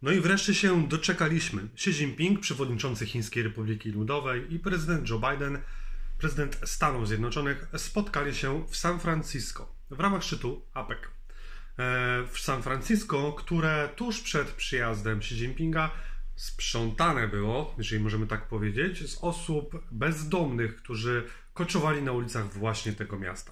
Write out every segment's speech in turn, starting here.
No i wreszcie się doczekaliśmy. Xi Jinping, przewodniczący Chińskiej Republiki Ludowej, i prezydent Joe Biden, prezydent Stanów Zjednoczonych, spotkali się w San Francisco w ramach szczytu APEC. W San Francisco, które tuż przed przyjazdem Xi Jinpinga sprzątane było, jeżeli możemy tak powiedzieć, z osób bezdomnych, którzy koczowali na ulicach właśnie tego miasta.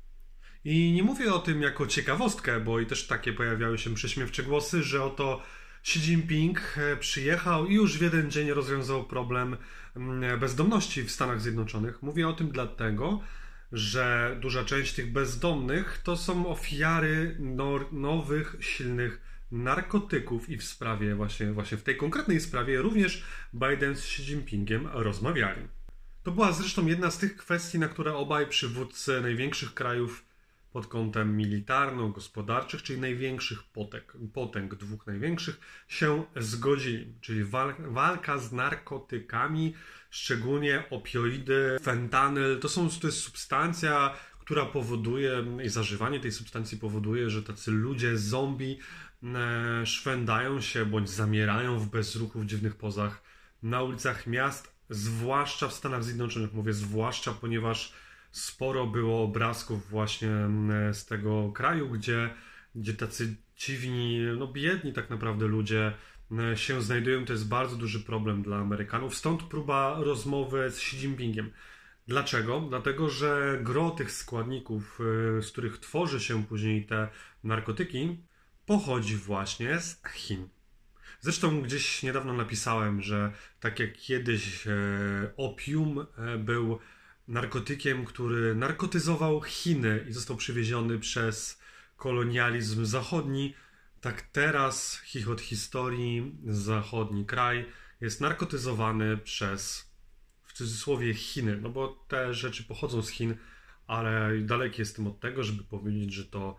I nie mówię o tym jako ciekawostkę, bo i też takie pojawiały się prześmiewcze głosy, że oto Xi Jinping przyjechał i już w jeden dzień rozwiązał problem bezdomności w Stanach Zjednoczonych. Mówię o tym dlatego, że duża część tych bezdomnych to są ofiary nowych, silnych narkotyków i w sprawie, właśnie w tej konkretnej sprawie również Biden z Xi Jinpingiem rozmawiali. To była zresztą jedna z tych kwestii, na które obaj przywódcy największych krajów pod kątem militarno-gospodarczych, czyli największych potęg, dwóch największych, się zgodzili. Czyli walka z narkotykami, szczególnie opioidy, fentanyl, to jest substancja, która powoduje, i zażywanie tej substancji powoduje, że tacy ludzie zombie szwędają się bądź zamierają w bezruchu, w dziwnych pozach na ulicach miast, zwłaszcza w Stanach Zjednoczonych. Mówię zwłaszcza, ponieważ sporo było obrazków właśnie z tego kraju, gdzie tacy dziwni, biedni tak naprawdę ludzie się znajdują. To jest bardzo duży problem dla Amerykanów. Stąd próba rozmowy z Xi Jinpingiem. Dlaczego? Dlatego, że gro tych składników, z których tworzy się później te narkotyki, pochodzi właśnie z Chin. Zresztą gdzieś niedawno napisałem, że tak jak kiedyś opium był narkotykiem, który narkotyzował Chiny i został przywieziony przez kolonializm zachodni, tak teraz chichot historii, zachodni kraj jest narkotyzowany przez, w cudzysłowie, Chiny. No bo te rzeczy pochodzą z Chin, ale daleki jestem od tego, żeby powiedzieć, że to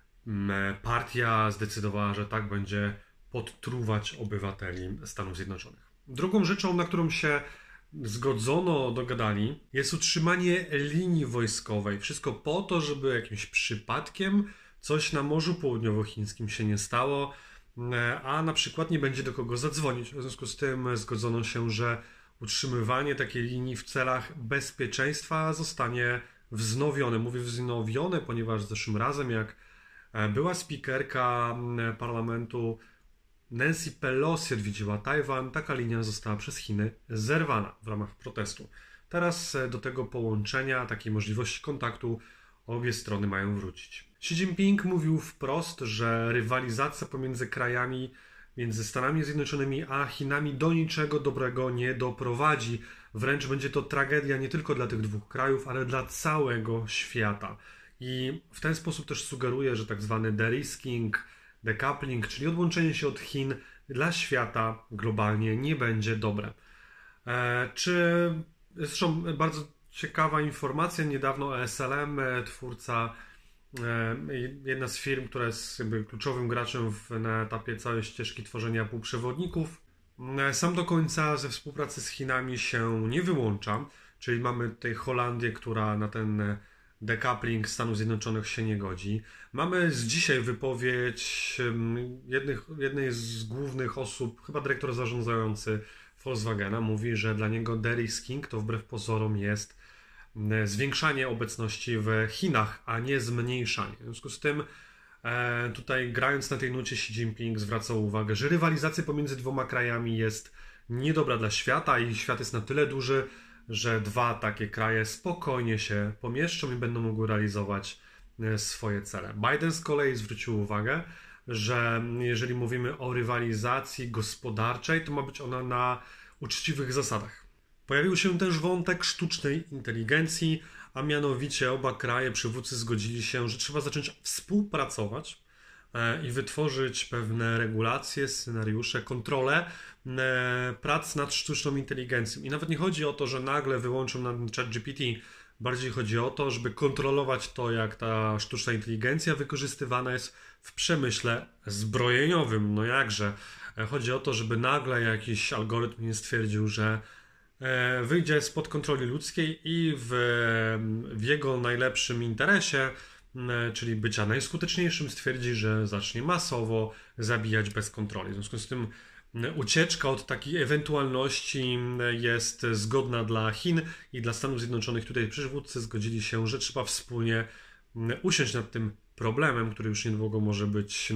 partia zdecydowała, że tak będzie podtruwać obywateli Stanów Zjednoczonych. Drugą rzeczą, na którą się zgodzono, dogadali, jest utrzymanie linii wojskowej. Wszystko po to, żeby jakimś przypadkiem coś na Morzu Południowochińskim się nie stało, a na przykład nie będzie do kogo zadzwonić. W związku z tym zgodzono się, że utrzymywanie takiej linii w celach bezpieczeństwa zostanie wznowione. Mówię wznowione, ponieważ zeszłym razem, jak była spikerka parlamentu Nancy Pelosi odwiedziła Tajwan, taka linia została przez Chiny zerwana w ramach protestu. Teraz do tego połączenia, takiej możliwości kontaktu, obie strony mają wrócić. Xi Jinping mówił wprost, że rywalizacja pomiędzy krajami, między Stanami Zjednoczonymi a Chinami do niczego dobrego nie doprowadzi. Wręcz będzie to tragedia nie tylko dla tych dwóch krajów, ale dla całego świata. I w ten sposób też sugeruje, że tak zwany de-risking, decoupling, czyli odłączenie się od Chin, dla świata globalnie nie będzie dobre. Zresztą bardzo ciekawa informacja, niedawno ESLM, twórca, jedna z firm, która jest jakby kluczowym graczem na etapie całej ścieżki tworzenia półprzewodników, sam do końca ze współpracy z Chinami się nie wyłącza, czyli mamy tutaj Holandię, która na ten decoupling Stanów Zjednoczonych się nie godzi. Mamy z dzisiaj wypowiedź jednej z głównych osób, chyba dyrektor zarządzający Volkswagena, mówi, że dla niego de-risking to wbrew pozorom jest zwiększanie obecności w Chinach, a nie zmniejszanie. W związku z tym tutaj grając na tej nucie Xi Jinping zwracał uwagę, że rywalizacja pomiędzy dwoma krajami jest niedobra dla świata i świat jest na tyle duży, że dwa takie kraje spokojnie się pomieszczą i będą mogły realizować swoje cele. Biden z kolei zwrócił uwagę, że jeżeli mówimy o rywalizacji gospodarczej, to ma być ona na uczciwych zasadach. Pojawił się też wątek sztucznej inteligencji, a mianowicie oba kraje, przywódcy zgodzili się, że trzeba zacząć współpracować i wytworzyć pewne regulacje, scenariusze, kontrole prac nad sztuczną inteligencją. I nawet nie chodzi o to, że nagle wyłączą nam ChatGPT. Bardziej chodzi o to, żeby kontrolować to, jak ta sztuczna inteligencja wykorzystywana jest w przemyśle zbrojeniowym. No jakże. Chodzi o to, żeby nagle jakiś algorytm nie stwierdził, że wyjdzie spod kontroli ludzkiej i w jego najlepszym interesie czyli bycia najskuteczniejszym, stwierdzi, że zacznie masowo zabijać bez kontroli. W związku z tym ucieczka od takiej ewentualności jest zgodna dla Chin i dla Stanów Zjednoczonych. Tutaj przywódcy zgodzili się, że trzeba wspólnie usiąść nad tym problemem, który już niedługo może być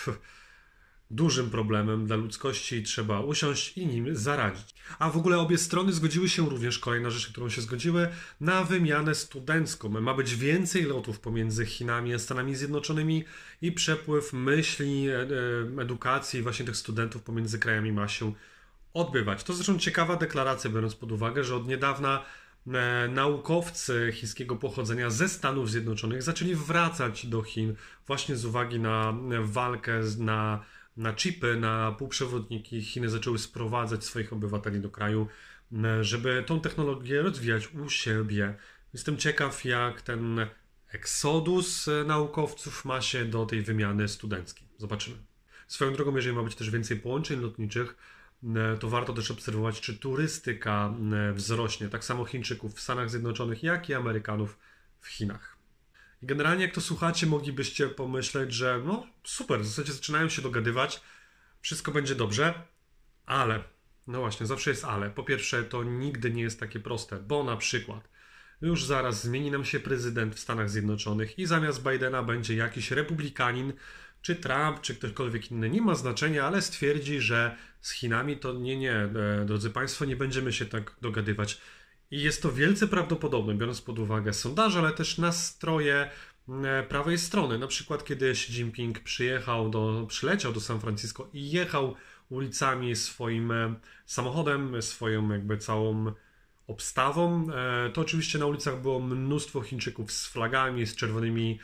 dużym problemem dla ludzkości. Trzeba usiąść i nim zaradzić. A w ogóle obie strony zgodziły się również, kolejna rzecz, którą się zgodziły, na wymianę studencką. Ma być więcej lotów pomiędzy Chinami a Stanami Zjednoczonymi i przepływ myśli, edukacji właśnie tych studentów pomiędzy krajami ma się odbywać. To zresztą ciekawa deklaracja, biorąc pod uwagę, że od niedawna naukowcy chińskiego pochodzenia ze Stanów Zjednoczonych zaczęli wracać do Chin właśnie z uwagi na walkę na chipy, na półprzewodniki. Chiny zaczęły sprowadzać swoich obywateli do kraju, żeby tą technologię rozwijać u siebie. Jestem ciekaw, jak ten eksodus naukowców ma się do tej wymiany studenckiej. Zobaczymy. Swoją drogą, jeżeli ma być też więcej połączeń lotniczych, to warto też obserwować, czy turystyka wzrośnie. Tak samo Chińczyków w Stanach Zjednoczonych, jak i Amerykanów w Chinach. I generalnie jak to słuchacie, moglibyście pomyśleć, że no super, w zasadzie zaczynają się dogadywać, wszystko będzie dobrze, ale, no właśnie, zawsze jest ale. Po pierwsze, to nigdy nie jest takie proste, bo na przykład już zaraz zmieni nam się prezydent w Stanach Zjednoczonych i zamiast Bidena będzie jakiś republikanin, czy Trump, czy ktokolwiek inny, nie ma znaczenia, ale stwierdzi, że z Chinami to nie, drodzy Państwo, nie będziemy się tak dogadywać. I jest to wielce prawdopodobne, biorąc pod uwagę sondaże, ale też nastroje prawej strony. Na przykład, kiedy Xi Jinping przyleciał do San Francisco i jechał ulicami swoim samochodem, swoją jakby całą obstawą, to oczywiście na ulicach było mnóstwo Chińczyków z flagami, z czerwonymi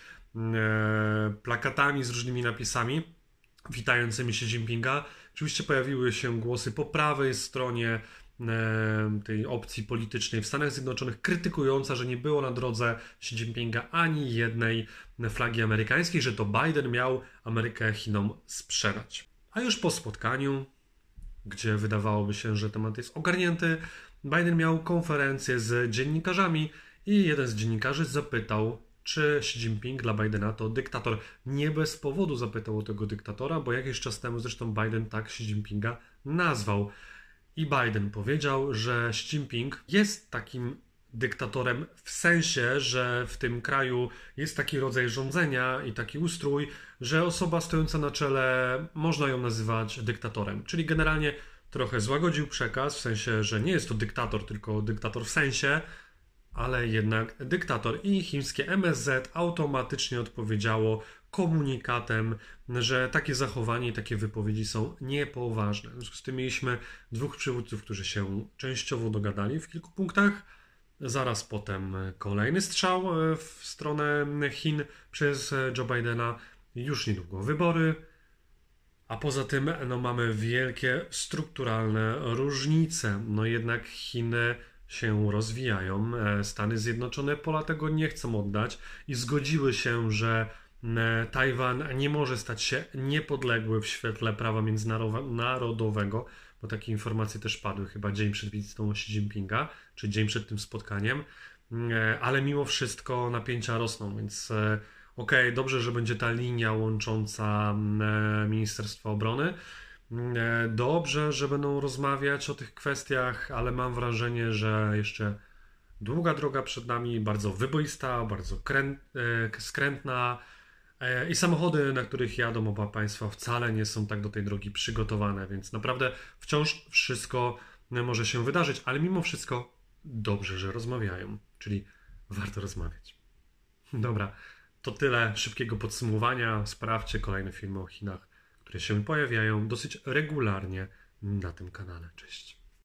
plakatami, z różnymi napisami witającymi Xi Jinpinga. Oczywiście pojawiły się głosy po prawej stronie tej opcji politycznej w Stanach Zjednoczonych, krytykująca, że nie było na drodze Xi Jinpinga ani jednej flagi amerykańskiej, że to Biden miał Amerykę Chinom sprzedać. A już po spotkaniu, gdzie wydawałoby się, że temat jest ogarnięty, Biden miał konferencję z dziennikarzami i jeden z dziennikarzy zapytał, czy Xi Jinping dla Bidena to dyktator. Nie bez powodu zapytał o tego dyktatora, bo jakiś czas temu zresztą Biden tak Xi Jinpinga nazwał. I Biden powiedział, że Xi Jinping jest takim dyktatorem w sensie, że w tym kraju jest taki rodzaj rządzenia i taki ustrój, że osoba stojąca na czele można ją nazywać dyktatorem. Czyli generalnie trochę złagodził przekaz, w sensie, że nie jest to dyktator, tylko dyktator w sensie, ale jednak dyktator. I chińskie MSZ automatycznie odpowiedziało komunikatem, że takie zachowanie i takie wypowiedzi są niepoważne. W związku z tym mieliśmy dwóch przywódców, którzy się częściowo dogadali w kilku punktach. Zaraz potem kolejny strzał w stronę Chin przez Joe Bidena. Już niedługo wybory. A poza tym mamy wielkie strukturalne różnice. Jednak Chiny się rozwijają. Stany Zjednoczone pola tego nie chcą oddać i zgodziły się, że Tajwan nie może stać się niepodległy w świetle prawa międzynarodowego, bo takie informacje też padły chyba dzień przed wizytą Xi Jinpinga, czy dzień przed tym spotkaniem, ale mimo wszystko napięcia rosną, więc dobrze, że będzie ta linia łącząca Ministerstwo Obrony. Dobrze, że będą rozmawiać o tych kwestiach, ale mam wrażenie, że jeszcze długa droga przed nami, bardzo wyboista, bardzo skrętna i samochody, na których jadą oba państwa, wcale nie są tak do tej drogi przygotowane, więc naprawdę wciąż wszystko może się wydarzyć, ale mimo wszystko dobrze, że rozmawiają, czyli warto rozmawiać. Dobra, to tyle szybkiego podsumowania. Sprawdźcie kolejne filmy o Chinach, które się pojawiają dosyć regularnie na tym kanale. Cześć.